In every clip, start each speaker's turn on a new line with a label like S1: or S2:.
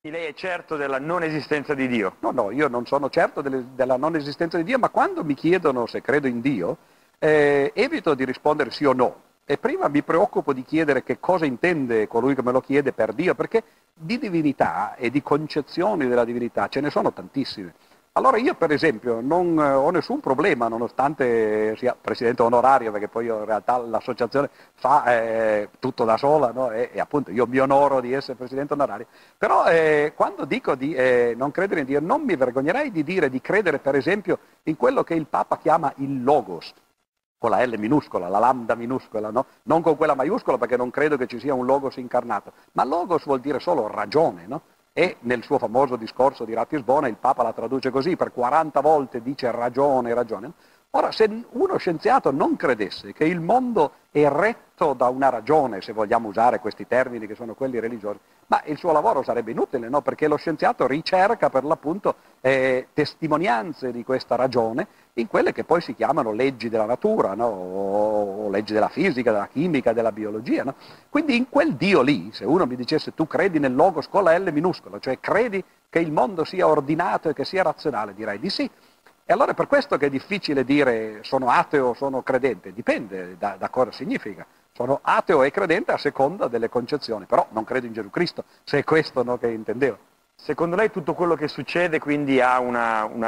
S1: Lei è certo della non esistenza di Dio?
S2: No, no, io non sono certo della non esistenza di Dio, ma quando mi chiedono se credo in Dio, evito di rispondere sì o no. E prima mi preoccupo di chiedere che cosa intende colui che me lo chiede per Dio, perché di divinità e di concezioni della divinità ce ne sono tantissime. Allora io per esempio non ho nessun problema, nonostante sia presidente onorario, perché poi io in realtà l'associazione fa tutto da sola, no? E appunto io mi onoro di essere presidente onorario, però quando dico di non credere in Dio, non mi vergognerei di dire di credere per esempio in quello che il Papa chiama il Logos, con la L minuscola, la lambda minuscola, no? Non con quella maiuscola perché non credo che ci sia un Logos incarnato, ma Logos vuol dire solo ragione, no? E nel suo famoso discorso di Ratisbona il Papa la traduce così, per 40 volte dice ragione, ragione. Ora, se uno scienziato non credesse che il mondo è retto da una ragione, se vogliamo usare questi termini che sono quelli religiosi, ma il suo lavoro sarebbe inutile, no? Perché lo scienziato ricerca per l'appunto testimonianze di questa ragione in quelle che poi si chiamano leggi della natura, no? O leggi della fisica, della chimica, della biologia. No? Quindi in quel Dio lì, se uno mi dicesse tu credi nel logos con la L minuscola, cioè credi che il mondo sia ordinato e che sia razionale, direi di sì. E allora è per questo che è difficile dire sono ateo o sono credente, dipende da cosa significa. Sono ateo e credente a seconda delle concezioni, però non credo in Gesù Cristo, se è questo, no, che intendevo.
S1: Secondo lei tutto quello che succede quindi ha una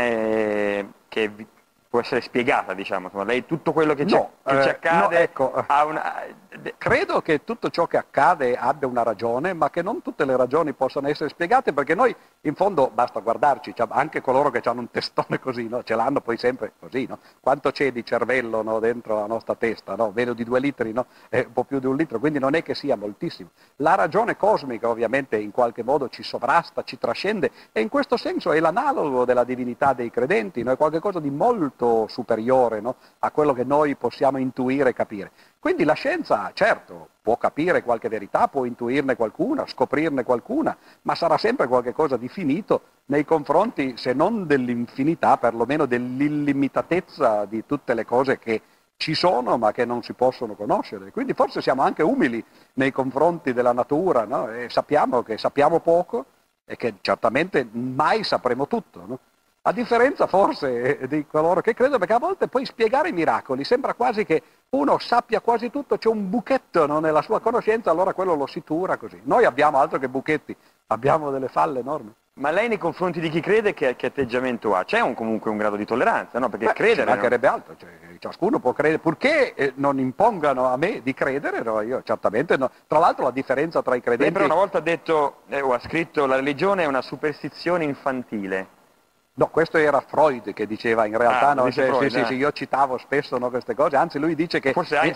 S1: ragione che può essere spiegata, diciamo? Insomma, lei tutto quello che,
S2: No,
S1: che ci accade
S2: no, ecco,
S1: ha una...
S2: credo che tutto ciò che accade abbia una ragione, ma che non tutte le ragioni possano essere spiegate, perché noi in fondo basta guardarci, cioè, anche coloro che hanno un testone così, no? Ce l'hanno poi sempre così, no? Quanto c'è di cervello, no, dentro la nostra testa, no? Meno di 2 litri, no? Un po' più di 1 litro, quindi non è che sia moltissimo. La ragione cosmica ovviamente in qualche modo ci sovrasta, ci trascende, e in questo senso è l'analogo della divinità dei credenti, no? È qualcosa di molto superiore, no? A quello che noi possiamo intuire e capire. Quindi la scienza, certo, può capire qualche verità, può intuirne qualcuna, scoprirne qualcuna, ma sarà sempre qualcosa di finito nei confronti, se non dell'infinità, perlomeno dell'illimitatezza di tutte le cose che ci sono ma che non si possono conoscere. Quindi forse siamo anche umili nei confronti della natura, no? E sappiamo che sappiamo poco e che certamente mai sapremo tutto, no? A differenza forse di coloro che credono, perché a volte poi spiegare i miracoli sembra quasi che uno sappia quasi tutto, c'è un buchetto, no, nella sua conoscenza, allora quello lo si tura così. Noi abbiamo altro che buchetti, abbiamo delle falle enormi.
S1: Ma lei nei confronti di chi crede che atteggiamento ha? C'è comunque un grado di tolleranza, no? Perché credere...
S2: Ci mancherebbe altro, cioè, ciascuno può credere, purché non impongano a me di credere, no, io certamente no. Tra l'altro la differenza tra i credenti...
S1: Lei però una volta ha detto, o ha scritto, la religione è una superstizione infantile.
S2: No, questo era Freud che diceva in realtà, no,
S1: Freud,
S2: sì, io citavo spesso, no, queste cose, anzi lui dice che
S1: forse
S2: è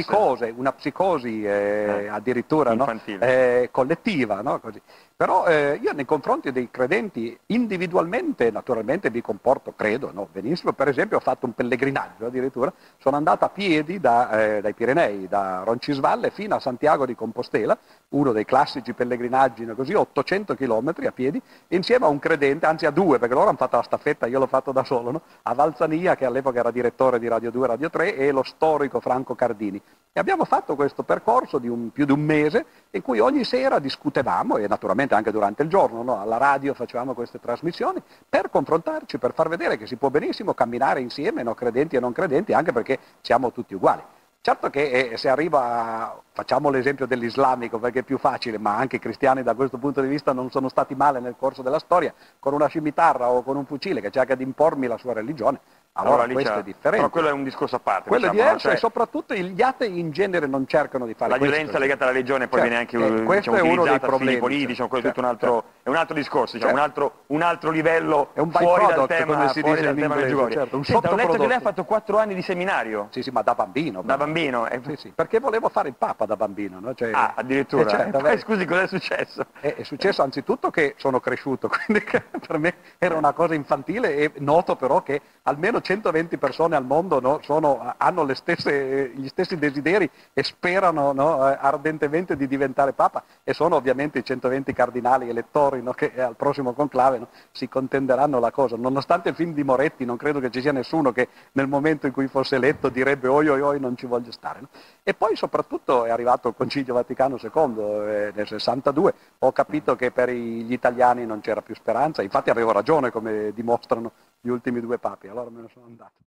S2: una psicosi addirittura, no, collettiva, no, così. Però io nei confronti dei credenti individualmente, naturalmente mi comporto, credo, no, benissimo. Per esempio ho fatto un pellegrinaggio addirittura, sono andato a piedi dai Pirenei, da Roncisvalle fino a Santiago di Compostela, uno dei classici pellegrinaggi, no, così, 800 chilometri a piedi, insieme a un credente, anzi a due, perché loro hanno fatto la staffetta, io l'ho fatto da solo, no? A Valzania, che all'epoca era direttore di Radio 2 e Radio 3, e lo storico Franco Cardini. E abbiamo fatto questo percorso di più di un mese, in cui ogni sera discutevamo, e naturalmente anche durante il giorno, no? Alla radio facevamo queste trasmissioni, per confrontarci, per far vedere che si può benissimo camminare insieme, no? Credenti e non credenti, anche perché siamo tutti uguali. Certo che se arriva, facciamo l'esempio dell'islamico perché è più facile, ma anche i cristiani da questo punto di vista non sono stati male nel corso della storia, con una scimitarra o con un fucile che cerca di impormi la sua religione, allora questo è differente.
S1: Però quello è un discorso a parte.
S2: Quello
S1: diciamo,
S2: è diverso,
S1: cioè...
S2: e soprattutto gli atei in genere non cercano di fare
S1: la
S2: questo.
S1: violenza legata alla religione poi viene anche
S2: questo è uno dei problemi,
S1: politici, quello è tutto un altro, è un altro discorso, diciamo, un altro livello
S2: è un
S1: fuori dal tema,
S2: come si dice in inglese, certo,
S1: Senta, ho letto che lei ha fatto 4 anni di seminario.
S2: Sì, ma da bambino.
S1: Da bambino?
S2: Sì, perché volevo fare il Papa da bambino, no? Cioè,
S1: addirittura?
S2: Certo,
S1: poi, scusi, cos'è successo?
S2: È successo anzitutto che sono cresciuto, quindi per me era una cosa infantile, e noto però che almeno 120 persone al mondo, no, hanno gli stessi desideri e sperano, no, ardentemente di diventare Papa, e sono ovviamente i 120 cardinali elettori successori, no, che al prossimo conclave, no, si contenderanno la cosa. Nonostante il film di Moretti, non credo che ci sia nessuno che nel momento in cui fosse eletto direbbe oi oi oi non ci voglio stare. No? E poi soprattutto è arrivato il Concilio Vaticano II nel 62, ho capito che per gli italiani non c'era più speranza, infatti avevo ragione come dimostrano gli ultimi due papi, allora me ne sono andato.